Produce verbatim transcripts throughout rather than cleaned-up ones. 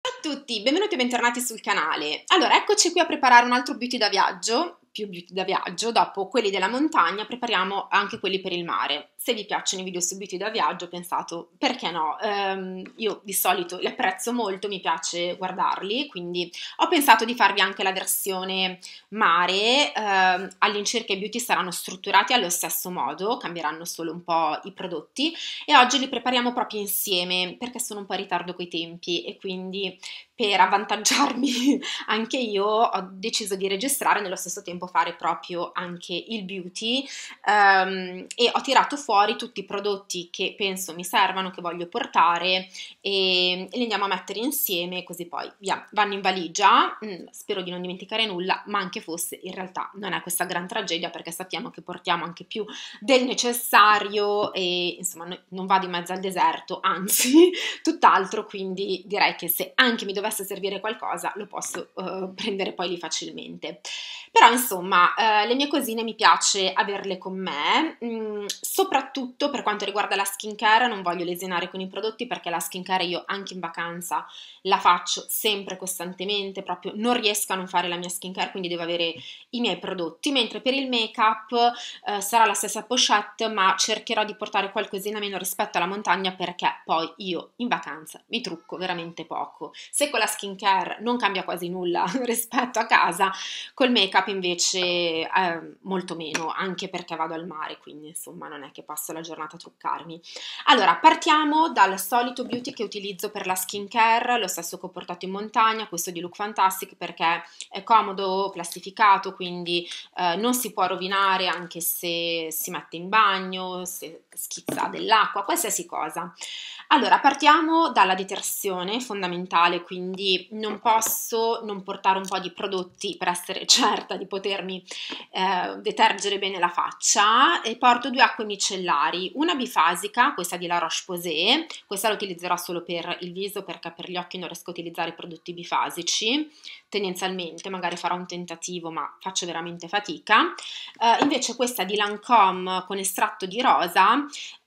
Ciao a tutti, benvenuti e bentornati sul canale. Allora, eccoci qui a preparare un altro beauty da viaggio, più beauty da viaggio, dopo quelli della montagna prepariamo anche quelli per il mare. Se vi piacciono i video su beauty da viaggio, ho pensato, perché no? Ehm, io di solito li apprezzo molto, mi piace guardarli, quindi ho pensato di farvi anche la versione mare. Ehm, all'incirca i beauty saranno strutturati allo stesso modo, cambieranno solo un po' i prodotti e oggi li prepariamo proprio insieme perché sono un po' in ritardo coi tempi e quindi per avvantaggiarmi anche io ho deciso di registrare e nello stesso tempo fare proprio anche il beauty, um, e ho tirato fuori tutti i prodotti che penso mi servano, che voglio portare e, e li andiamo a mettere insieme così poi via, vanno in valigia. Mm, spero di non dimenticare nulla, ma anche fosse in realtà non è questa gran tragedia perché sappiamo che portiamo anche più del necessario e insomma no, non vado in mezzo al deserto, anzi tutt'altro, quindi direi che se anche mi dovesse servire qualcosa lo posso uh, prendere poi lì facilmente. Però insomma uh, le mie cosine mi piace averle con me, mm, soprattutto per quanto riguarda la skincare. Non voglio lesionare con i prodotti perché la skincare io anche in vacanza la faccio sempre costantemente, proprio non riesco a non fare la mia skincare, quindi devo avere i miei prodotti, mentre per il make up eh, sarà la stessa pochette, ma cercherò di portare qualcosina meno rispetto alla montagna perché poi io in vacanza mi trucco veramente poco. Se con la skincare non cambia quasi nulla rispetto a casa, col make up invece eh, molto meno, anche perché vado al mare, quindi insomma non è che passo la giornata a truccarmi. Allora, partiamo dal solito beauty che utilizzo per la skincare, lo stesso che ho portato in montagna, questo di Look Fantastic, perché è comodo, plastificato, quindi eh, non si può rovinare anche se si mette in bagno, se schizza dell'acqua, qualsiasi cosa. Allora, partiamo dalla detersione, fondamentale, quindi non posso non portare un po' di prodotti per essere certa di potermi eh, detergere bene la faccia, e porto due acque micellari, una bifasica, questa di La Roche-Posay, questa la utilizzerò solo per il viso perché per gli occhi non riesco a utilizzare prodotti bifasici, tendenzialmente, magari farò un tentativo ma faccio veramente fatica. Uh, invece questa di Lancôme con estratto di rosa,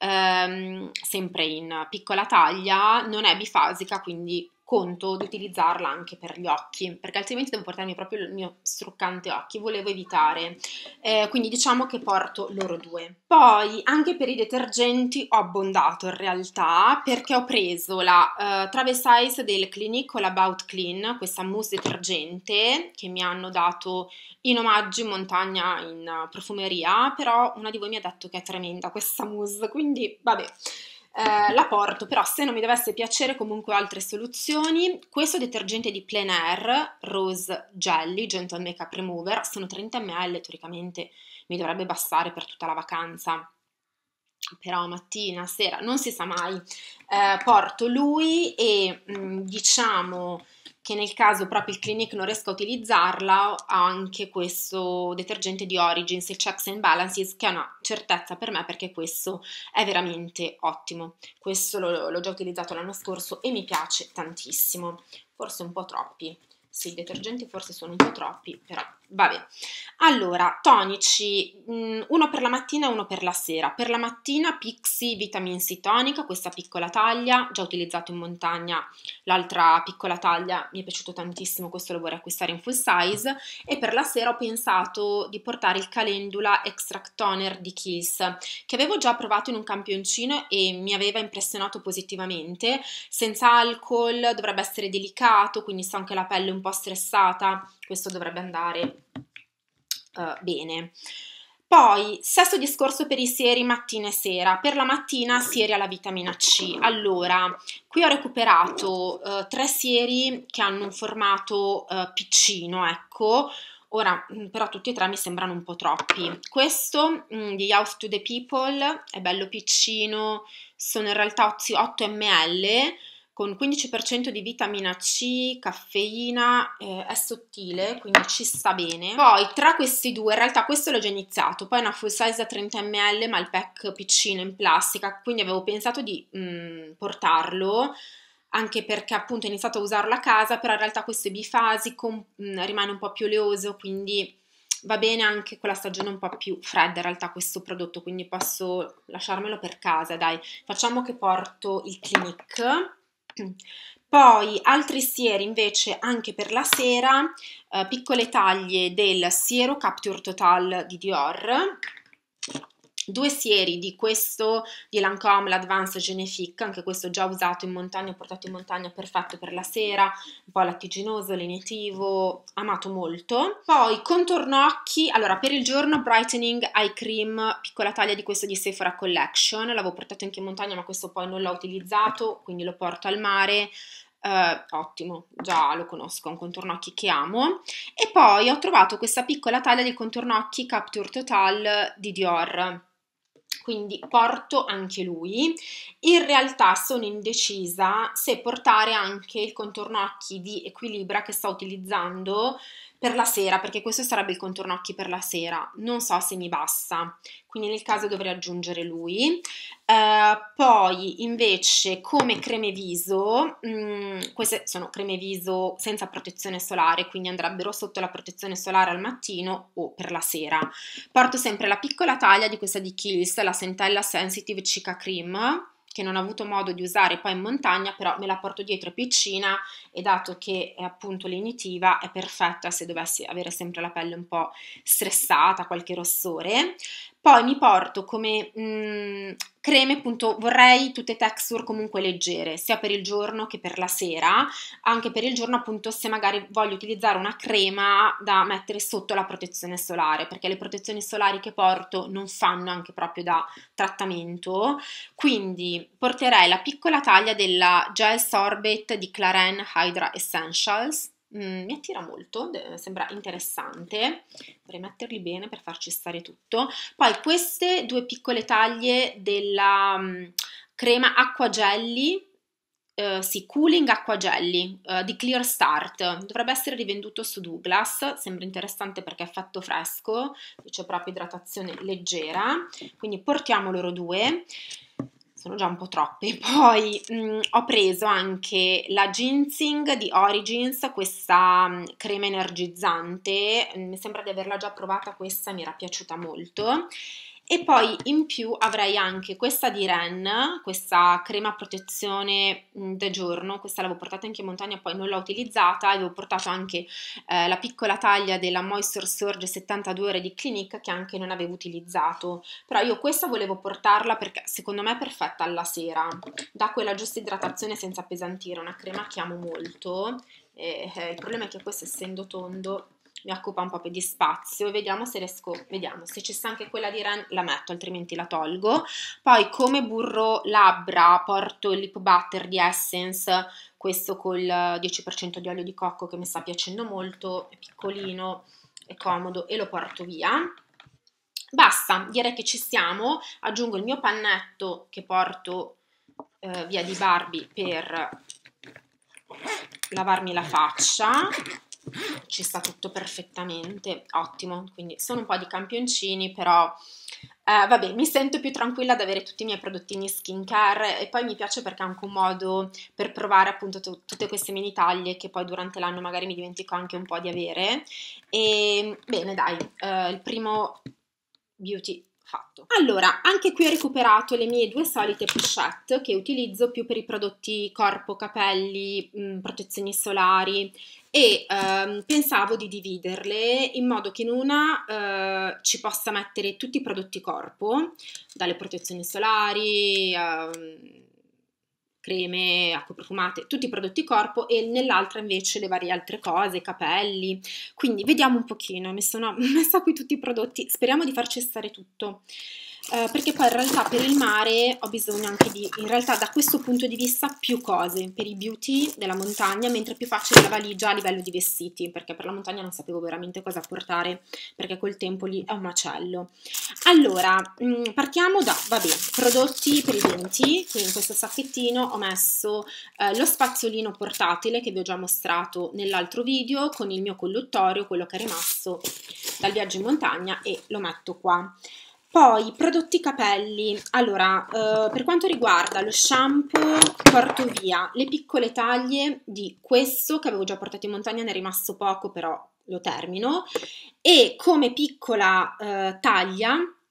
ehm, sempre in piccola taglia, non è bifasica, quindi conto di utilizzarla anche per gli occhi, perché altrimenti devo portarmi proprio il mio struccante occhi, volevo evitare, eh, quindi diciamo che porto loro due. Poi anche per i detergenti ho abbondato in realtà, perché ho preso la uh, Travel Size del Clinique All About Clean, questa mousse detergente che mi hanno dato in omaggio in montagna in profumeria, però una di voi mi ha detto che è tremenda questa mousse, quindi vabbè. Eh, la porto, però se non mi dovesse piacere comunque ho altre soluzioni. Questo detergente di Plein Air Rose Jelly Gentle Makeup Remover, sono trenta millilitri, teoricamente mi dovrebbe bastare per tutta la vacanza, però mattina, sera, non si sa mai. Eh, porto lui e mh, diciamo che nel caso proprio il Clinique non riesca a utilizzarla, ho anche questo detergente di Origins, il Checks and Balances, che è una certezza per me perché questo è veramente ottimo. Questo l'ho già utilizzato l'anno scorso e mi piace tantissimo, forse un po' troppi. Sì, i detergenti forse sono un po' troppi, però vabbè. Allora, tonici, mh, uno per la mattina e uno per la sera. Per la mattina Pixi Vitamin C Tonica, questa piccola taglia, già utilizzato in montagna l'altra piccola taglia, mi è piaciuto tantissimo, questo lo vorrei acquistare in full size. E per la sera ho pensato di portare il Calendula Extract Toner di Kiehl's, che avevo già provato in un campioncino e mi aveva impressionato positivamente. Senza alcol, dovrebbe essere delicato, quindi so anche la pelle un po' stressata, questo dovrebbe andare uh, bene. Poi, stesso discorso per i sieri mattina e sera. Per la mattina sieri alla vitamina C. Allora, qui ho recuperato uh, tre sieri che hanno un formato uh, piccino, ecco. Ora, però tutti e tre mi sembrano un po' troppi. Questo mh, di Youth to the People è bello piccino, sono in realtà otto millilitri, con quindici per cento di vitamina C, caffeina, eh, è sottile, quindi ci sta bene. Poi tra questi due, in realtà questo l'ho già iniziato, poi è una full size da trenta millilitri, ma il pack piccino in plastica, quindi avevo pensato di mh, portarlo, anche perché appunto ho iniziato a usarlo a casa, però in realtà questo è bifasico, mh, rimane un po' più oleoso, quindi va bene anche con la stagione un po' più fredda in realtà questo prodotto, quindi posso lasciarmelo per casa, dai. Facciamo che porto il Clinique. Poi altri sieri invece anche per la sera, eh, piccole taglie del siero Capture Total di Dior, due sieri di questo di Lancôme, l'Advanced Genifique, anche questo già usato in montagna, portato in montagna, perfetto per la sera, un po' lattiginoso, lenitivo, amato molto. Poi contorno occhi, allora per il giorno Brightening Eye Cream, piccola taglia di questo di Sephora Collection, l'avevo portato anche in montagna ma questo poi non l'ho utilizzato, quindi lo porto al mare. Uh, ottimo, già lo conosco, è un contorno occhi che amo. E poi ho trovato questa piccola taglia del contorno occhi Capture Total di Dior, quindi porto anche lui. In realtà sono indecisa se portare anche il contorno occhi di Equilibra che sto utilizzando per la sera, perché questo sarebbe il contorno occhi per la sera, non so se mi basta, quindi nel caso dovrei aggiungere lui. Uh, poi invece come creme viso, mh, queste sono creme viso senza protezione solare, quindi andrebbero sotto la protezione solare al mattino o per la sera. Porto sempre la piccola taglia di questa di Kiehl's, la Centella Sensitive Cica Cream, che non ho avuto modo di usare poi in montagna, però me la porto dietro, è piccina e dato che è appunto lenitiva è perfetta se dovessi avere sempre la pelle un po' stressata, qualche rossore. Poi mi porto come mh, creme, appunto vorrei tutte texture comunque leggere, sia per il giorno che per la sera, anche per il giorno appunto se magari voglio utilizzare una crema da mettere sotto la protezione solare, perché le protezioni solari che porto non fanno anche proprio da trattamento, quindi porterei la piccola taglia della Gel Sorbet di Clarins Hydra Essentials. Mm, mi attira molto, sembra interessante, vorrei metterli bene per farci stare tutto. Poi queste due piccole taglie della um, crema acqua gelli, uh, sì, cooling acqua gelli uh, di Clear Start, dovrebbe essere rivenduto su Douglas, sembra interessante perché è effetto fresco, c'è proprio idratazione leggera, quindi portiamo loro due. Sono già un po' troppe. Poi mh, ho preso anche la Ginseng di Origins, questa mh, crema energizzante, mi sembra di averla già provata questa, mi era piaciuta molto. E poi in più avrei anche questa di Ren, questa crema protezione da giorno, questa l'avevo portata anche in montagna, poi non l'ho utilizzata, avevo portato anche eh, la piccola taglia della Moisture Surge settantadue ore di Clinique che anche non avevo utilizzato, però io questa volevo portarla perché secondo me è perfetta alla sera, dà quella giusta idratazione senza appesantire, una crema che amo molto, e, eh, il problema è che questo essendo tondo mi occupa un po' più di spazio e vediamo se riesco, vediamo se ci sta anche quella di Ren, la metto altrimenti la tolgo. Poi come burro labbra porto il lip butter di Essence, questo col dieci per cento di olio di cocco che mi sta piacendo molto, è piccolino, è comodo e lo porto via. Basta, direi che ci siamo, aggiungo il mio pannetto che porto eh, via di Barbie per lavarmi la faccia. Ci sta tutto perfettamente, ottimo, quindi sono un po' di campioncini, però eh, vabbè, mi sento più tranquilla ad avere tutti i miei prodottini skincare e poi mi piace perché è anche un modo per provare appunto t- tutte queste mini taglie che poi durante l'anno magari mi dimentico anche un po' di avere. E bene, dai, eh, il primo beauty fatto. Allora, anche qui ho recuperato le mie due solite pochette che utilizzo più per i prodotti corpo, capelli, mh, protezioni solari e ehm, pensavo di dividerle in modo che in una eh, ci possa mettere tutti i prodotti corpo, dalle protezioni solari, ehm, creme, acque profumate, tutti i prodotti corpo e nell'altra invece le varie altre cose, capelli. Quindi vediamo un pochino, mi sono messa qui tutti i prodotti, speriamo di farci stare tutto. Eh, perché poi in realtà per il mare ho bisogno anche di, in realtà da questo punto di vista, più cose per i beauty della montagna, mentre più facile la valigia a livello di vestiti, perché per la montagna non sapevo veramente cosa portare, perché col tempo lì è un macello. Allora, mh, partiamo da, vabbè, prodotti per i denti, quindi in questo sacchettino ho messo eh, lo spazzolino portatile che vi ho già mostrato nell'altro video, con il mio colluttorio, quello che è rimasto dal viaggio in montagna, e lo metto qua. Poi, prodotti capelli. Allora, eh, per quanto riguarda lo shampoo, porto via le piccole taglie di questo, che avevo già portato in montagna, ne è rimasto poco, però lo termino. E come piccola eh, taglia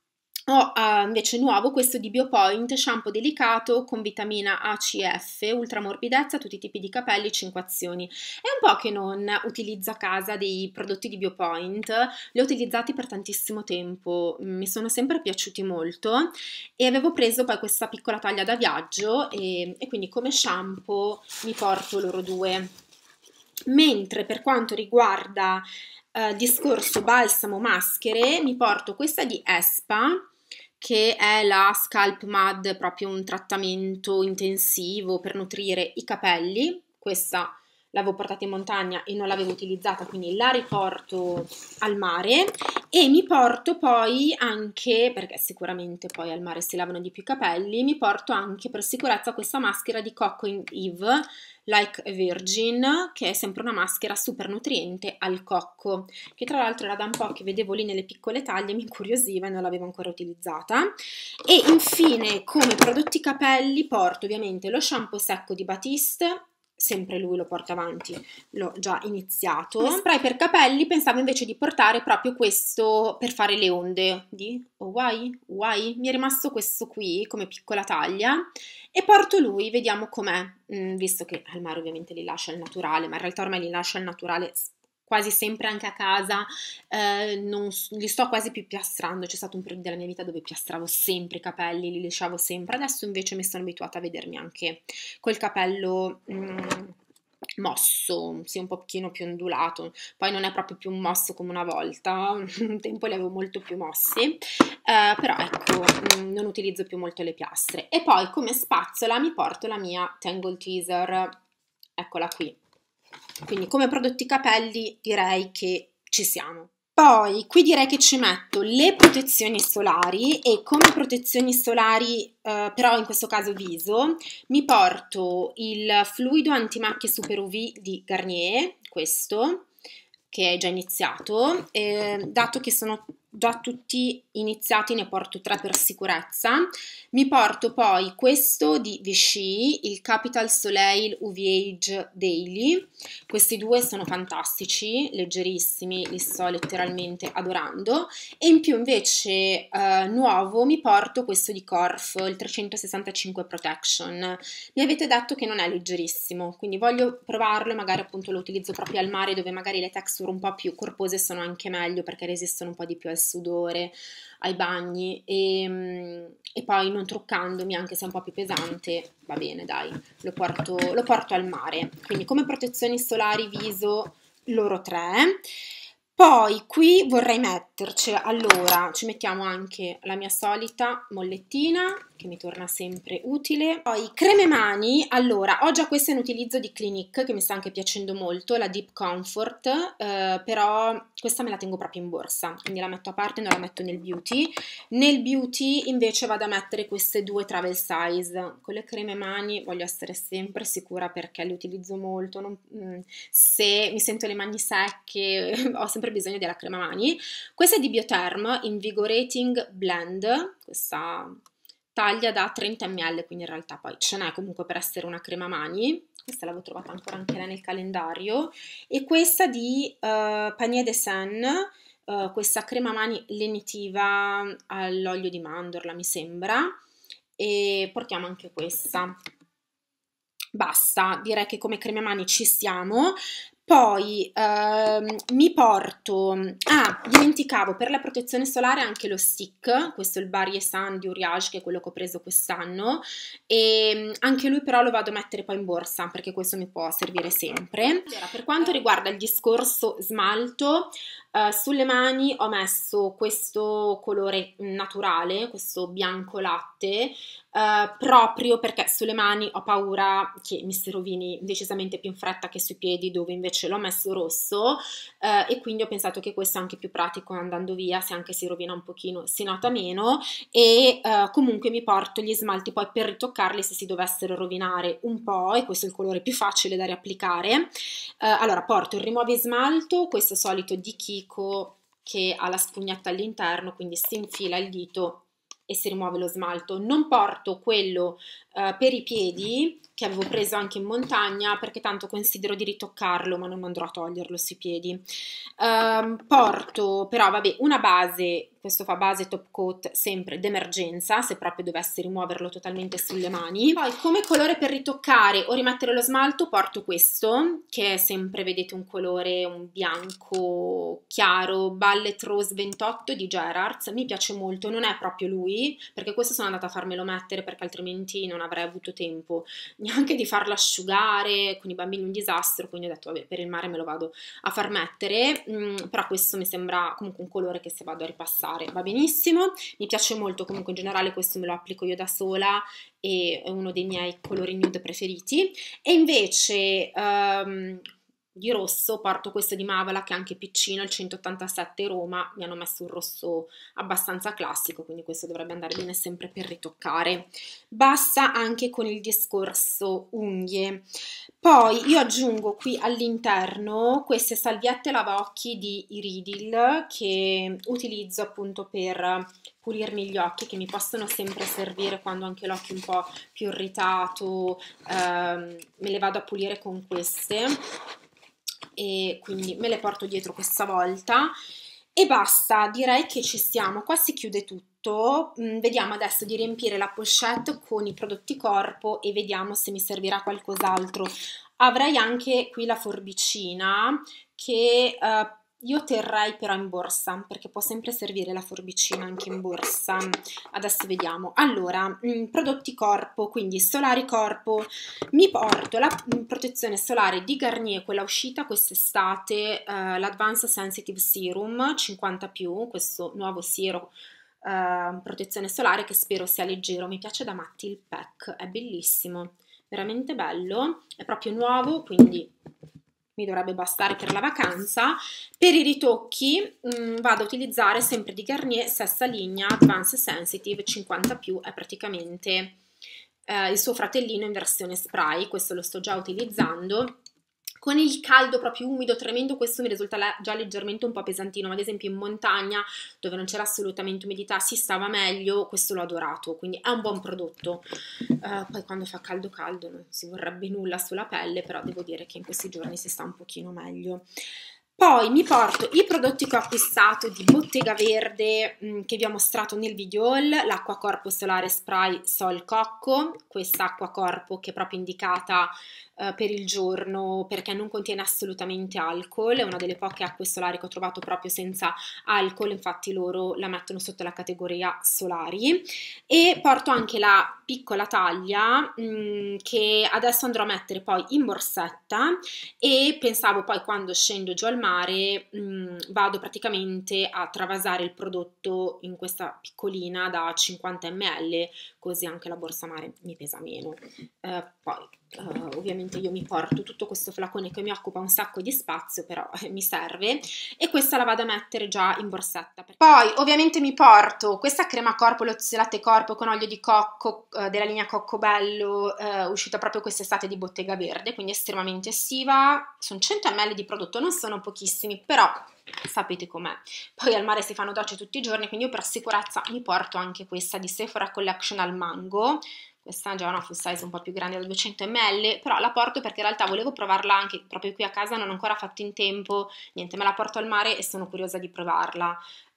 Ho uh, invece nuovo questo di Biopoint, shampoo delicato con vitamina A C F, ultramorbidezza, tutti i tipi di capelli, cinque azioni. È un po' che non utilizzo a casa dei prodotti di Biopoint, li ho utilizzati per tantissimo tempo, mi sono sempre piaciuti molto e avevo preso poi questa piccola taglia da viaggio e, e quindi come shampoo mi porto loro due. Mentre per quanto riguarda il uh, discorso balsamo maschere, mi porto questa di Espa, che è la Scalp Mud, proprio un trattamento intensivo per nutrire i capelli. Questa l'avevo portata in montagna e non l'avevo utilizzata, quindi la riporto al mare. E mi porto poi anche, perché sicuramente poi al mare si lavano di più i capelli, mi porto anche per sicurezza questa maschera di Coco Eve Like a Virgin, che è sempre una maschera super nutriente al cocco, che tra l'altro era da un po' che vedevo lì nelle piccole taglie, mi incuriosiva e non l'avevo ancora utilizzata. E infine come prodotti capelli porto ovviamente lo shampoo secco di Batiste, sempre lui lo porta avanti, l'ho già iniziato. Come spray per capelli pensavo invece di portare proprio questo per fare le onde di Hawaii, Hawaii. Mi è rimasto questo qui come piccola taglia e porto lui, vediamo com'è, mm, visto che al mare ovviamente li lascia il naturale, ma in realtà ormai li lascia il naturale quasi sempre anche a casa, eh, non, li sto quasi più piastrando. C'è stato un periodo della mia vita dove piastravo sempre i capelli, li lisciavo sempre, adesso invece mi sono abituata a vedermi anche col capello mm, mosso, sì, un pochino più ondulato, poi non è proprio più mosso come una volta, un tempo li avevo molto più mossi, eh, però ecco, mh, non utilizzo più molto le piastre. E poi come spazzola mi porto la mia Tangle Teezer, eccola qui. Quindi come prodotti capelli direi che ci siamo. Poi qui direi che ci metto le protezioni solari e come protezioni solari, eh, però in questo caso viso, mi porto il fluido antimacchie Super U V di Garnier, questo, che è già iniziato, eh, dato che sono già tutti iniziati ne porto tre per sicurezza. Mi porto poi questo di Vichy, il Capital Soleil U V Age Daily. Questi due sono fantastici, leggerissimi, li sto letteralmente adorando. E in più invece eh, nuovo mi porto questo di Corf, il trecentosessantacinque Protection. Mi avete detto che non è leggerissimo, quindi voglio provarlo e magari appunto lo utilizzo proprio al mare, dove magari le texture un po' più corpose sono anche meglio perché resistono un po' di più al sudore, ai bagni e, e poi non truccandomi, anche se è un po' più pesante, va bene dai, lo porto, lo porto al mare. Quindi come protezioni solari viso loro tre. Poi qui vorrei metterci, allora ci mettiamo anche la mia solita mollettina che mi torna sempre utile. Poi creme mani, allora ho già questa in utilizzo di Clinique che mi sta anche piacendo molto, la Deep Comfort, eh, però questa me la tengo proprio in borsa, quindi la metto a parte, non la metto nel beauty. Nel beauty invece vado a mettere queste due travel size. Con le creme mani voglio essere sempre sicura perché le utilizzo molto, non, mm, se mi sento le mani secche ho sempre bisogno della crema mani. Questa è di Biotherm Invigorating Blend, questa taglia da trenta millilitri, quindi in realtà poi ce n'è comunque per essere una crema mani. Questa l'avevo trovata ancora anche lei nel calendario. E questa di uh, Panier de Seine, uh, questa crema mani lenitiva all'olio di mandorla mi sembra, e portiamo anche questa. Basta, direi che come creme mani ci siamo. Poi ehm, mi porto, ah, dimenticavo, per la protezione solare anche lo stick, questo è il Barrier Sun di Uriage, che è quello che ho preso quest'anno, e anche lui però lo vado a mettere poi in borsa, perché questo mi può servire sempre. Allora, per quanto riguarda il discorso smalto, eh, sulle mani ho messo questo colore naturale, questo bianco latte, Uh, proprio perché sulle mani ho paura che mi si rovini decisamente più in fretta che sui piedi, dove invece l'ho messo rosso, uh, e quindi ho pensato che questo è anche più pratico andando via, se anche si rovina un pochino si nota meno. E uh, comunque mi porto gli smalti poi per ritoccarli se si dovessero rovinare un po', e questo è il colore più facile da riapplicare. Uh, allora porto il rimuovi smalto, questo solito di Kiko che ha la spugnetta all'interno, quindi si infila il dito e si rimuove lo smalto. Non porto quello uh, per i piedi che avevo preso anche in montagna, perché tanto considero di ritoccarlo, ma non andrò a toglierlo sui piedi. Um, porto però vabbè una base questo fa base top coat sempre d'emergenza, se proprio dovessi rimuoverlo totalmente sulle mani. Poi come colore per ritoccare o rimettere lo smalto porto questo, che è sempre, vedete, un colore, un bianco chiaro, Ballet Rose ventotto di Gerards, mi piace molto, non è proprio lui, perché questo sono andata a farmelo mettere perché altrimenti non avrei avuto tempo neanche di farlo asciugare, con i bambini un disastro, quindi ho detto vabbè, per il mare me lo vado a far mettere, mm, però questo mi sembra comunque un colore che se vado a ripassare va benissimo, mi piace molto, comunque in generale questo me lo applico io da sola e è uno dei miei colori nude preferiti. E invece um, di rosso porto questo di Mavala che è anche piccino, il centottantasette Roma, mi hanno messo un rosso abbastanza classico, quindi questo dovrebbe andare bene sempre per ritoccare. Basta anche con il discorso unghie. Poi io aggiungo qui all'interno queste salviette lavaocchi di Iridil che utilizzo appunto per pulirmi gli occhi, che mi possono sempre servire quando ho anche l'occhio un po' più irritato, ehm, me le vado a pulire con queste e quindi me le porto dietro questa volta e basta, direi che ci siamo, qua si chiude tutto. Mm, vediamo adesso di riempire la pochette con i prodotti corpo e vediamo se mi servirà qualcos'altro. Avrei anche qui la forbicina che eh, io terrei però in borsa, perché può sempre servire la forbicina anche in borsa. Adesso vediamo. Allora, mh, prodotti corpo, quindi solari corpo, mi porto la mh, protezione solare di Garnier, quella uscita quest'estate, eh, l'Advanced Sensitive Serum cinquanta più, questo nuovo siero eh, protezione solare che spero sia leggero. Mi piace da matti il pack, è bellissimo, veramente bello, è proprio nuovo, quindi mi dovrebbe bastare per la vacanza. Per i ritocchi mh, vado a utilizzare sempre di Garnier stessa linea Advanced Sensitive cinquanta più, è praticamente eh, il suo fratellino in versione spray, questo lo sto già utilizzando. Con il caldo proprio umido, tremendo, questo mi risulta già leggermente un po' pesantino, ma ad esempio in montagna dove non c'era assolutamente umidità si stava meglio, questo l'ho adorato, quindi è un buon prodotto. Uh, poi quando fa caldo caldo non si vorrebbe nulla sulla pelle, però devo dire che in questi giorni si sta un pochino meglio. Poi mi porto i prodotti che ho acquistato di Bottega Verde mh, che vi ho mostrato nel video haul, l'acqua corpo solare spray Sol Cocco, questa acqua corpo che è proprio indicata uh, per il giorno perché non contiene assolutamente alcol, è una delle poche acque solari che ho trovato proprio senza alcol, infatti loro la mettono sotto la categoria solari. E porto anche la piccola taglia mh, che adesso andrò a mettere poi in borsetta e pensavo poi quando scendo giù al mare mh, vado praticamente a travasare il prodotto in questa piccolina da cinquanta millilitri, così anche la borsa mare mi pesa meno. Eh, poi Uh, ovviamente io mi porto tutto questo flacone che mi occupa un sacco di spazio, però eh, mi serve, e questa la vado a mettere già in borsetta. Poi ovviamente mi porto questa crema corpo, l'Ozio Latte Corpo con olio di cocco uh, della linea Coccobello, uh, uscita proprio quest'estate di Bottega Verde, quindi estremamente estiva, sono cento millilitri di prodotto, non sono pochissimi, però sapete com'è, poi al mare si fanno docce tutti i giorni, quindi io per sicurezza mi porto anche questa di Sephora Collection al mango. Questa è già una full size un po' più grande da duecento millilitri, però la porto perché in realtà volevo provarla anche proprio qui a casa, non ho ancora fatto in tempo, niente, me la porto al mare e sono curiosa di provarla.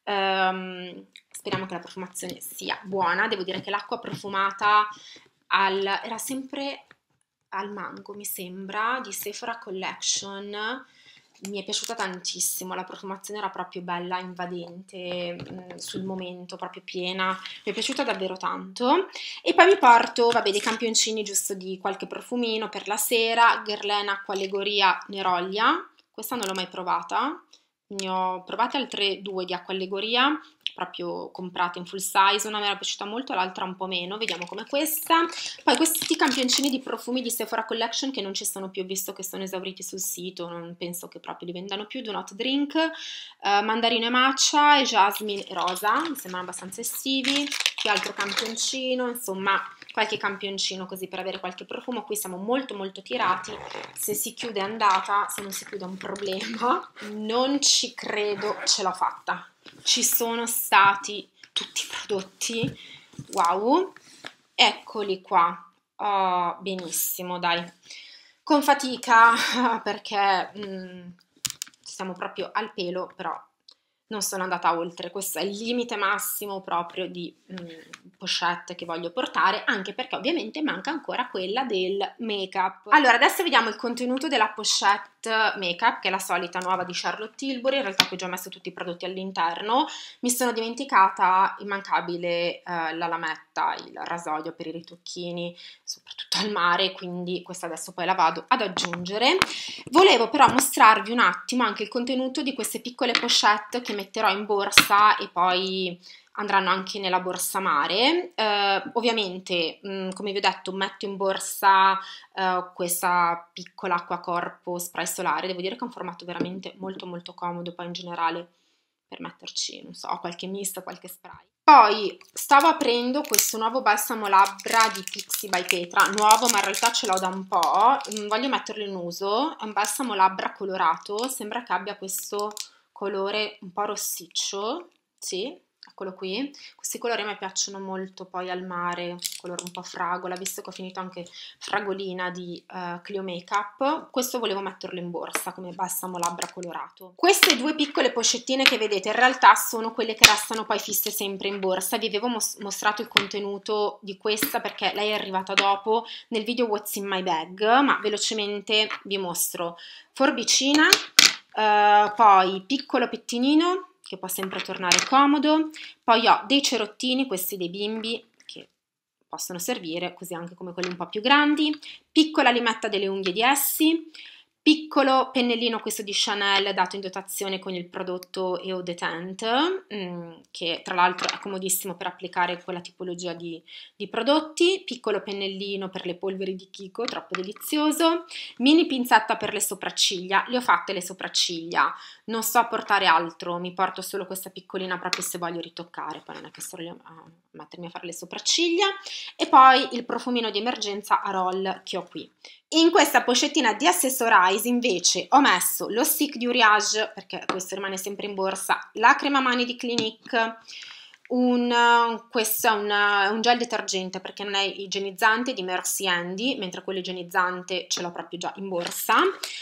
Um, speriamo che la profumazione sia buona, devo dire che l'acqua profumata al, era sempre al mango, mi sembra, di Sephora Collection, mi è piaciuta tantissimo, la profumazione era proprio bella, invadente, mh, sul momento, proprio piena, mi è piaciuta davvero tanto. E poi mi porto, vabbè, dei campioncini giusto di qualche profumino per la sera, Guerlain Acqua Allegoria Neroglia, questa non l'ho mai provata, ne ho provate altre due di Acqua Allegoria, proprio comprate in full size, una mi era piaciuta molto, l'altra un po' meno, vediamo come questa. Poi questi campioncini di profumi di Sephora Collection che non ci sono più, visto che sono esauriti sul sito, non penso che proprio li vendano più. Do Not Drink, eh, mandarino e matcha e jasmine e rosa, mi sembrano abbastanza estivi. Qui altro campioncino, insomma qualche campioncino così per avere qualche profumo. Qui siamo molto molto tirati, se si chiude è andata, se non si chiude è un problema. Non ci credo, ce l'ho fatta, ci sono stati tutti i prodotti, wow, eccoli qua. Oh, benissimo, dai, con fatica perché mm, siamo proprio al pelo, però non sono andata oltre, questo è il limite massimo proprio di mh, pochette che voglio portare, anche perché ovviamente manca ancora quella del make-up. Allora, adesso vediamo il contenuto della pochette make-up, che è la solita nuova di Charlotte Tilbury. In realtà qui ho già messo tutti i prodotti all'interno. Mi sono dimenticata, immancabile, eh, la lametta, il rasoio per i ritocchini, soprattutto al mare, quindi questa adesso poi la vado ad aggiungere. Volevo però mostrarvi un attimo anche il contenuto di queste piccole pochette che metterò in borsa e poi andranno anche nella borsa mare. Eh, ovviamente, mh, come vi ho detto, metto in borsa eh, questa piccola acquacorpo spray solare. Devo dire che è un formato veramente molto molto comodo, poi in generale per metterci, non so, qualche mist, qualche spray. Poi stavo aprendo questo nuovo balsamo labbra di Pixi by Petra, nuovo ma in realtà ce l'ho da un po', voglio metterlo in uso. È un balsamo labbra colorato, sembra che abbia questo colore un po' rossiccio, sì, eccolo qui. Questi colori a me piacciono molto poi al mare, colore un po' fragola, visto che ho finito anche fragolina di uh, Clio Makeup. Questo volevo metterlo in borsa come balsamo labbra colorato. Queste due piccole pochettine che vedete in realtà sono quelle che restano poi fisse sempre in borsa. Vi avevo mos mostrato il contenuto di questa perché lei è arrivata dopo nel video What's in my bag, ma velocemente vi mostro forbicina, uh, poi piccolo pettinino che può sempre tornare comodo, poi ho dei cerottini, questi dei bimbi, che possono servire così anche come quelli un po' più grandi, piccola limetta delle unghie di Essie, piccolo pennellino questo di Chanel dato in dotazione con il prodotto Eau Detente, mh, che tra l'altro è comodissimo per applicare quella tipologia di, di prodotti, piccolo pennellino per le polveri di Kiko, troppo delizioso, mini pinzetta per le sopracciglia. Le ho fatte le sopracciglia, non so portare altro, mi porto solo questa piccolina proprio se voglio ritoccare, poi non è che sto lì a mettermi a fare le sopracciglia, e poi il profumino di emergenza a roll che ho qui. In questa pochettina di Accessorize invece ho messo lo stick di Uriage, perché questo rimane sempre in borsa, la crema mani di Clinique, un, questo è un, un gel detergente perché non è igienizzante, di Mercy Handy, mentre quello igienizzante ce l'ho proprio già in borsa,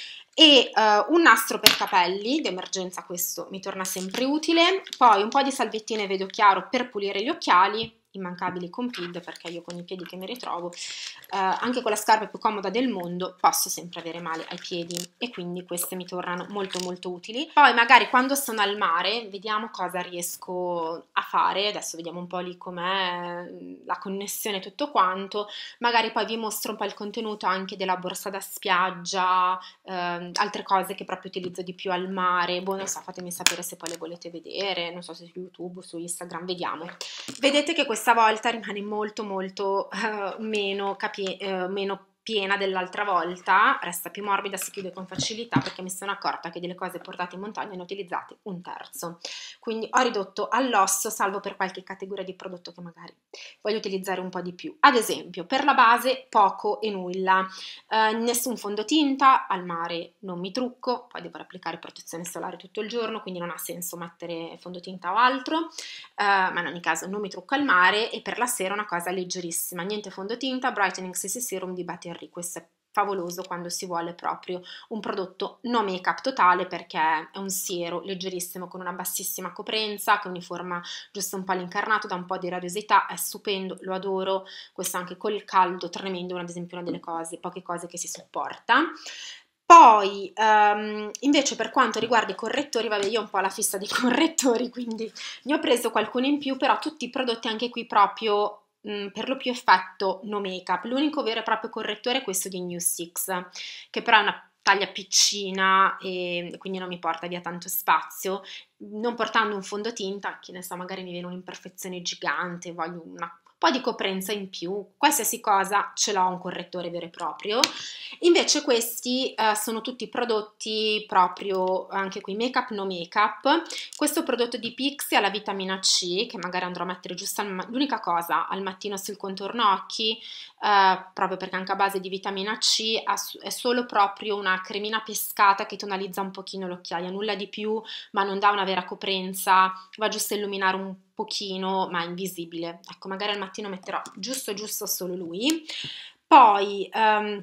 e uh, un nastro per capelli d'emergenza, questo mi torna sempre utile, poi un po' di salvettine vedo chiaro per pulire gli occhiali, immancabili con P I D perché io con i piedi che mi ritrovo, eh, anche con la scarpa più comoda del mondo, posso sempre avere male ai piedi e quindi queste mi tornano molto molto utili. Poi magari quando sono al mare vediamo cosa riesco a fare, adesso vediamo un po' lì com'è la connessione e tutto quanto, magari poi vi mostro un po' il contenuto anche della borsa da spiaggia, eh, altre cose che proprio utilizzo di più al mare, boh non so, fatemi sapere se poi le volete vedere, non so se su YouTube o su Instagram, vediamo. Vedete che questa volta rimane molto molto uh, meno, capi uh, meno piena dell'altra volta, resta più morbida, si chiude con facilità perché mi sono accorta che delle cose portate in montagna ne ho utilizzate un terzo, quindi ho ridotto all'osso, salvo per qualche categoria di prodotto che magari voglio utilizzare un po' di più. Ad esempio per la base poco e nulla, eh, nessun fondotinta, al mare non mi trucco, poi devo applicare protezione solare tutto il giorno, quindi non ha senso mettere fondotinta o altro, eh, ma in ogni caso non mi trucco al mare. E per la sera una cosa leggerissima, niente fondotinta, Brightening C C Serum di Battery. Questo è favoloso quando si vuole proprio un prodotto no make up totale, perché è un siero leggerissimo con una bassissima coprenza che uniforma giusto un po' l'incarnato, dà un po' di radiosità, è stupendo, lo adoro. Questo anche col caldo tremendo, ad esempio una delle cose, poche cose che si sopporta. Poi um, invece per quanto riguarda i correttori, vabbè, io ho un po' la fissa dei correttori, quindi ne ho preso qualcuno in più, però tutti i prodotti anche qui proprio per lo più effetto no make up. L'unico vero e proprio correttore è questo di New Six, che però è una taglia piccina e quindi non mi porta via tanto spazio. Non portando un fondotinta, che ne so, magari mi viene un'imperfezione gigante, voglio una po' di coprenza in più, qualsiasi cosa ce l'ho un correttore vero e proprio. Invece questi uh, sono tutti prodotti proprio, anche qui make up no make up. Questo prodotto di Pixi ha la vitamina C, che magari andrò a mettere giusto l'unica cosa al mattino sul contorno occhi, uh, proprio perché anche a base di vitamina C è solo proprio una cremina pescata che tonalizza un pochino l'occhiaia, nulla di più, ma non dà una vera coprenza, va giusto a illuminare un pochino, ma invisibile. Ecco, magari al mattino metterò giusto giusto solo lui. Poi um,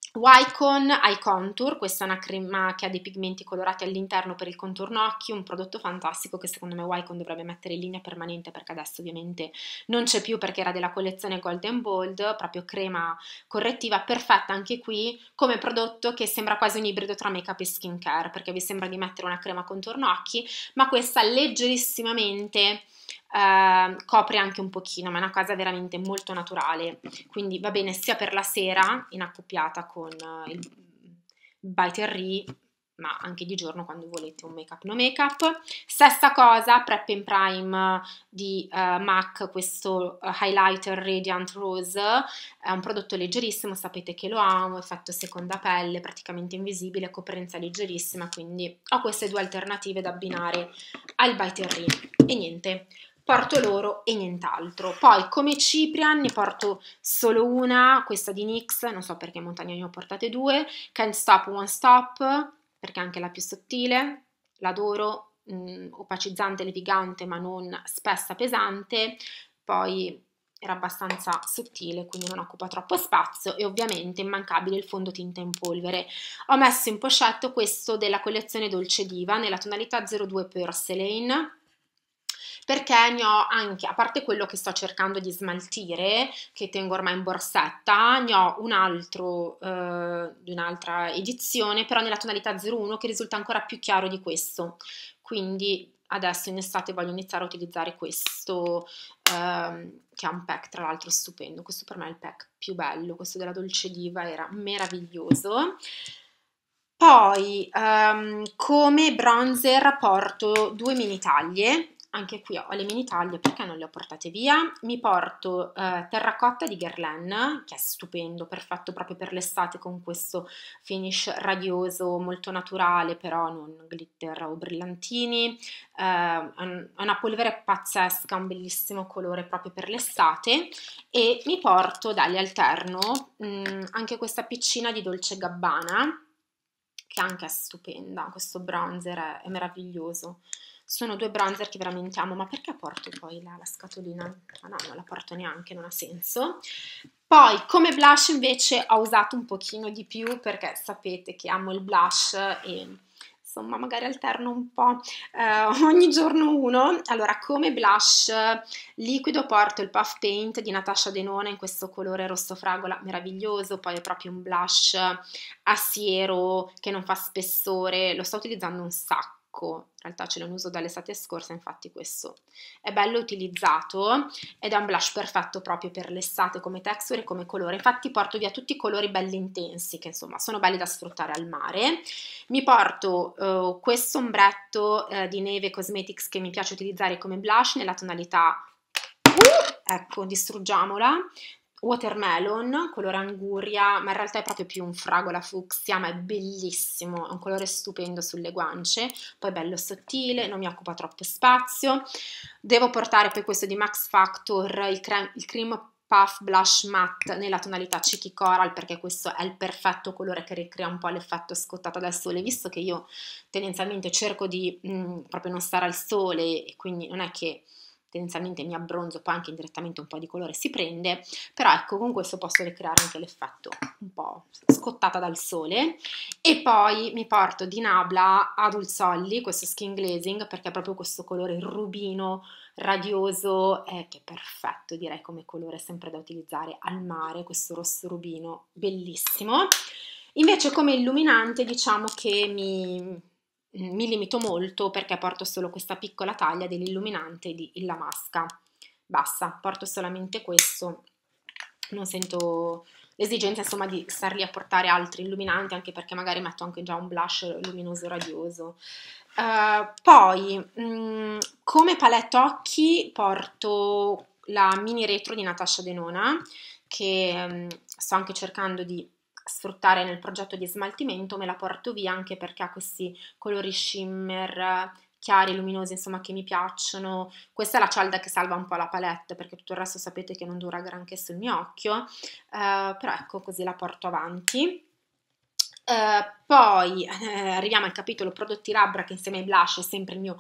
Wycon Eye Contour, questa è una crema che ha dei pigmenti colorati all'interno per il contorno occhi, un prodotto fantastico che secondo me Wycon dovrebbe mettere in linea permanente, perché adesso ovviamente non c'è più perché era della collezione Golden Bold, proprio crema correttiva, perfetta anche qui come prodotto, che sembra quasi un ibrido tra make-up e skincare, perché vi sembra di mettere una crema contorno occhi, ma questa leggerissimamente Uh, copre anche un pochino, ma è una cosa veramente molto naturale, quindi va bene sia per la sera in accoppiata con uh, il By Terry, ma anche di giorno quando volete un make up no make up. Stessa cosa, Prep and Prime di uh, MAC, questo uh, highlighter Radiant Rose, è un prodotto leggerissimo, sapete che lo amo, effetto seconda pelle, praticamente invisibile, coprenza leggerissima, quindi ho queste due alternative da abbinare al By Terry e niente, porto loro e nient'altro. Poi come Ciprian ne porto solo una, questa di NYX, non so perché in montagna ne ho portate due, Can't Stop Won't Stop, perché è anche la più sottile, l'adoro, mh, opacizzante, levigante ma non spessa, pesante, poi era abbastanza sottile quindi non occupa troppo spazio, e ovviamente immancabile il fondotinta in polvere. Ho messo in pochetto questo della collezione Dolce Diva nella tonalità zero due Porcelain, perché ne ho anche, a parte quello che sto cercando di smaltire, che tengo ormai in borsetta, ne ho un altro eh, di un'altra edizione, però nella tonalità zero uno, che risulta ancora più chiaro di questo, quindi adesso in estate voglio iniziare a utilizzare questo, ehm, che ha un pack tra l'altro stupendo. Questo per me è il pack più bello, questo della Dolce Diva era meraviglioso. Poi um, come bronzer porto due mini taglie, anche qui ho le mini taglie perché non le ho portate via. Mi porto uh, Terracotta di Guerlain, che è stupendo, perfetto proprio per l'estate, con questo finish radioso molto naturale, però non glitter o brillantini. Uh, è una polvere pazzesca, un bellissimo colore proprio per l'estate. E mi porto dagli Alterno mh, anche questa piccina di Dolce Gabbana, che anche è stupenda, questo bronzer è, è meraviglioso. Sono due bronzer che veramente amo, ma perché porto poi la, la scatolina? Ah no, non la porto neanche, non ha senso. Poi come blush invece ho usato un pochino di più, perché sapete che amo il blush e insomma magari alterno un po' eh, ogni giorno uno. Allora come blush liquido porto il Puff Paint di Natasha Denona in questo colore rosso fragola meraviglioso, poi è proprio un blush a siero che non fa spessore, lo sto utilizzando un sacco. In realtà ce l'ho uso dall'estate scorsa, infatti questo è bello utilizzato ed è un blush perfetto proprio per l'estate come texture e come colore. Infatti porto via tutti i colori belli intensi che insomma sono belli da sfruttare al mare. Mi porto uh, questo ombretto uh, di Neve Cosmetics che mi piace utilizzare come blush nella tonalità uh, ecco, distruggiamola, Watermelon, colore anguria, ma in realtà è proprio più un fragola fucsia, ma è bellissimo, è un colore stupendo sulle guance, poi bello sottile, non mi occupa troppo spazio. Devo portare poi questo di Max Factor, il, creme, il Cream Puff Blush Matte nella tonalità Cheeky Coral, perché questo è il perfetto colore che ricrea un po' l'effetto scottata dal sole, visto che io tendenzialmente cerco di mh, proprio non stare al sole e quindi non è che tendenzialmente mi abbronzo, poi anche indirettamente un po' di colore si prende, però ecco con questo posso ricreare anche l'effetto un po' scottata dal sole. E poi mi porto di Nabla Adult Solly, questo skin glazing, perché è proprio questo colore rubino radioso eh, che è perfetto, direi come colore sempre da utilizzare al mare, questo rosso rubino bellissimo. Invece come illuminante diciamo che mi mi limito molto perché porto solo questa piccola taglia dell'illuminante di Illa Masca, basta, porto solamente questo, non sento l'esigenza insomma di star lì a portare altri illuminanti, anche perché magari metto anche già un blush luminoso radioso. Uh, poi mh, come palette occhi porto la mini retro di Natasha Denona, che mh, sto anche cercando di sfruttare nel progetto di smaltimento. Me la porto via anche perché ha questi colori shimmer chiari, luminosi, insomma, che mi piacciono. Questa è la cialda che salva un po' la palette, perché tutto il resto sapete che non dura granché sul mio occhio, uh, però ecco, così la porto avanti. Uh, poi eh, arriviamo al capitolo prodotti labbra, che insieme ai blush è sempre il mio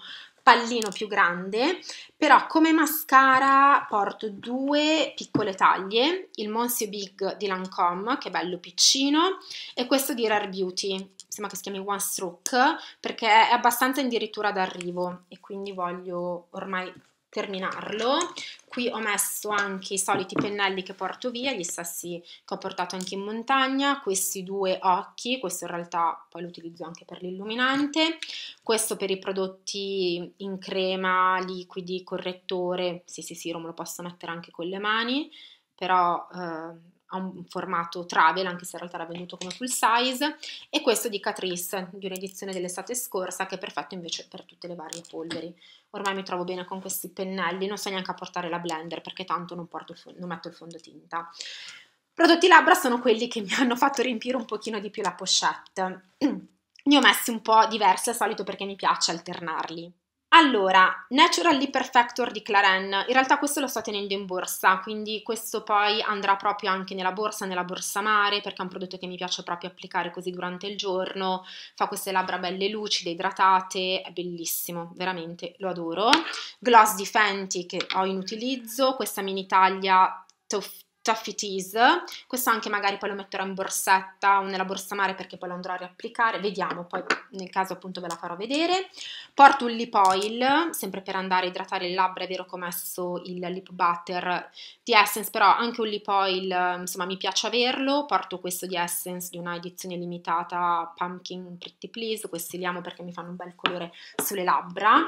pallino più grande, però come mascara porto due piccole taglie, il Monsieur Big di Lancôme, che è bello piccino, e questo di Rare Beauty, sembra che si chiami One Stroke, perché è abbastanza addirittura d'arrivo e quindi voglio ormai terminarlo. Qui ho messo anche i soliti pennelli che porto via, gli stessi che ho portato anche in montagna, questi due occhi, questo in realtà poi lo utilizzo anche per l'illuminante, questo per i prodotti in crema, liquidi, correttore, sì sì sì, me lo posso mettere anche con le mani, però eh, ha un formato travel, anche se in realtà l'ha venduto come full size, e questo di Catrice, di un'edizione dell'estate scorsa, che è perfetto invece per tutte le varie polveri. Ormai mi trovo bene con questi pennelli, non so neanche a portare la blender perché tanto non, porto il non metto il fondotinta. Prodotti labbra sono quelli che mi hanno fatto riempire un pochino di più la pochette. Ne ho messi un po' diversi al solito perché mi piace alternarli. Allora, Natural Lip Perfector di Clarins, in realtà questo lo sto tenendo in borsa, quindi questo poi andrà proprio anche nella borsa, nella borsa mare, perché è un prodotto che mi piace proprio applicare così durante il giorno, fa queste labbra belle lucide, idratate, è bellissimo, veramente, lo adoro. Gloss di Fenty che ho in utilizzo, questa mini taglia Tough It Is, questo anche magari poi lo metterò in borsetta o nella borsa mare perché poi lo andrò a riapplicare, vediamo, poi nel caso appunto ve la farò vedere. Porto un lip oil, sempre per andare a idratare le labbra, è vero che ho messo il lip butter di Essence, però anche un lip oil, insomma mi piace averlo. Porto questo di Essence di una edizione limitata Pumpkin Pretty Please, questi li amo perché mi fanno un bel colore sulle labbra.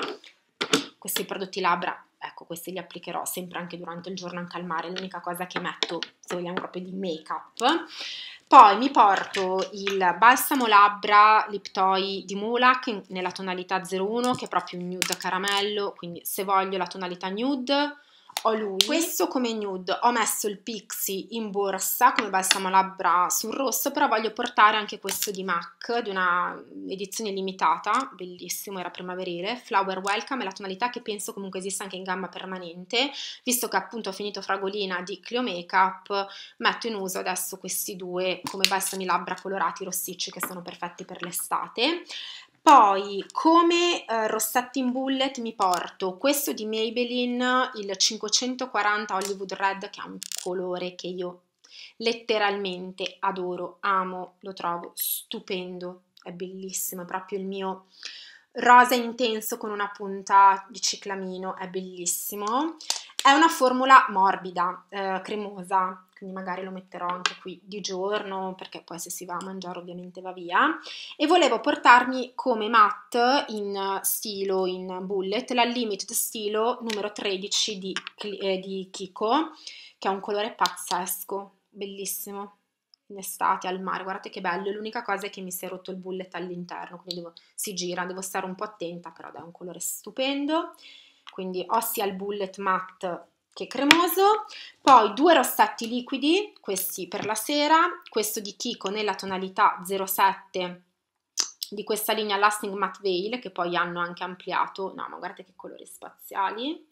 Questi prodotti labbra, ecco, questi li applicherò sempre anche durante il giorno anche al mare, l'unica cosa che metto, se vogliamo proprio di make up. Poi mi porto il balsamo labbra Lip Toy di Mulac nella tonalità zero uno, che è proprio un nude caramello, quindi se voglio la tonalità nude ho lui. Questo come nude, ho messo il Pixi in borsa come balsamo labbra sul rosso, però voglio portare anche questo di MAC, di una edizione limitata, bellissimo, era primaverile, Flower Welcome, è la tonalità che penso comunque esista anche in gamma permanente, visto che appunto ho finito Fragolina di Clio Makeup, metto in uso adesso questi due come balsami labbra colorati rossicci che sono perfetti per l'estate. Poi come eh, rossetti in bullet mi porto questo di Maybelline, il cinquecentoquaranta Hollywood Red, che ha un colore che io letteralmente adoro, amo, lo trovo stupendo, è bellissimo, è proprio il mio rosa intenso con una punta di ciclamino, è bellissimo. È una formula morbida, eh, cremosa, quindi magari lo metterò anche qui di giorno perché poi se si va a mangiare ovviamente va via. E volevo portarmi come matte in stilo, in bullet, la Limited Stilo numero tredici di, eh, di Kiko, che ha un colore pazzesco, bellissimo, in estate al mare, guardate che bello. L'unica cosa è che mi si è rotto il bullet all'interno, quindi devo, si gira, devo stare un po' attenta, però è un colore stupendo. Quindi ho sia il bullet matte che cremoso. Poi due rossetti liquidi, questi per la sera, questo di Kiko nella tonalità zero sette di questa linea Lasting Matte Veil, che poi hanno anche ampliato, no ma guardate che colori spaziali,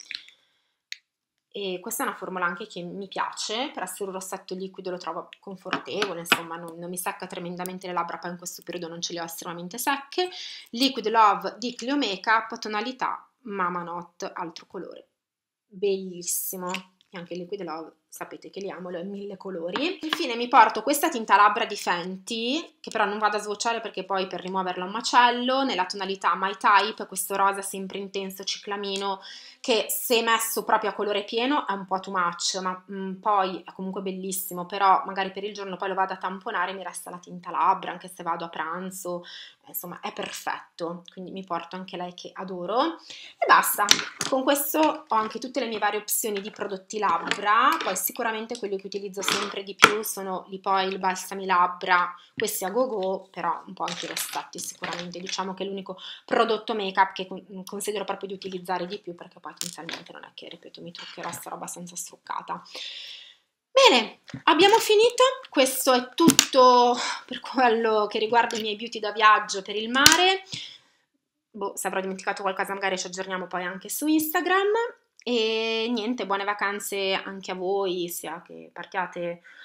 e questa è una formula anche che mi piace, per essere un rossetto liquido lo trovo confortevole, insomma non, non mi secca tremendamente le labbra, poi in questo periodo non ce le ho estremamente secche. Liquid Love di Clio Makeup, tonalità Mama Not, altro colore, bellissimo, e anche il Liquid Love sapete che li amo, lo ho in mille colori. Infine mi porto questa tinta labbra di Fenty, che però non vado a swatchare perché poi per rimuoverla un macello, nella tonalità My Type, questo rosa sempre intenso ciclamino, che se messo proprio a colore pieno è un po' too much, ma mh, poi è comunque bellissimo, però magari per il giorno poi lo vado a tamponare e mi resta la tinta labbra, anche se vado a pranzo, insomma è perfetto, quindi mi porto anche lei che adoro. E basta, con questo ho anche tutte le mie varie opzioni di prodotti labbra. Poi sicuramente quelli che utilizzo sempre di più sono lip oil, balsami labbra, questi a go go, però un po' anche i rossetti sicuramente, diciamo che è l'unico prodotto make up che considero proprio di utilizzare di più, perché poi potenzialmente non è che, ripeto, mi truccherò, sarò abbastanza struccata. Bene, abbiamo finito, questo è tutto per quello che riguarda i miei beauty da viaggio per il mare. Boh, se avrò dimenticato qualcosa magari ci aggiorniamo poi anche su Instagram. E niente, buone vacanze anche a voi, sia che partiate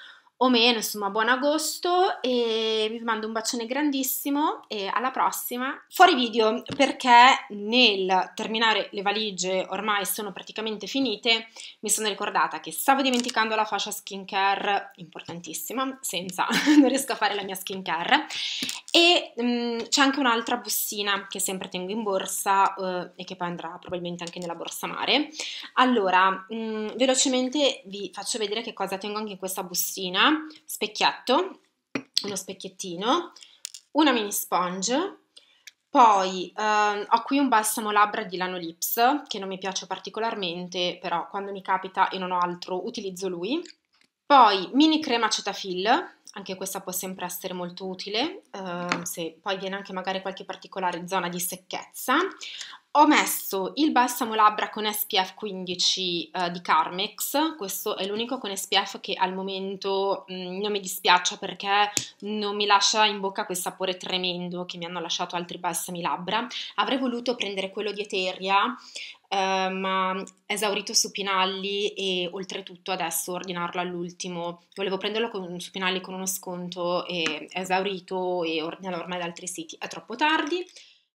o meno, insomma, buon agosto e vi mando un bacione grandissimo e alla prossima. Fuori video, perché nel terminare le valigie ormai sono praticamente finite, mi sono ricordata che stavo dimenticando la fascia skincare, importantissima, senza non riesco a fare la mia skincare, e um, c'è anche un'altra bussina che sempre tengo in borsa uh, e che poi andrà probabilmente anche nella borsa mare. Allora, um, velocemente vi faccio vedere che cosa tengo anche in questa bustina: specchietto, uno specchiettino, una mini sponge. Poi eh, ho qui un balsamo labbra di Lanolips che non mi piace particolarmente, però quando mi capita e non ho altro utilizzo lui. Poi mini crema Cetaphil, anche questa può sempre essere molto utile, eh, se poi viene anche magari qualche particolare zona di secchezza. Ho messo il balsamo labbra con S P F quindici eh, di Carmex, questo è l'unico con S P F che al momento mh, non mi dispiace perché non mi lascia in bocca quel sapore tremendo che mi hanno lasciato altri balsami labbra. Avrei voluto prendere quello di Eteria, eh, ma esaurito su Pinalli e oltretutto adesso ordinarlo all'ultimo. Volevo prenderlo con, su Pinalli con uno sconto e è esaurito e ordinarlo ormai da altri siti, è troppo tardi.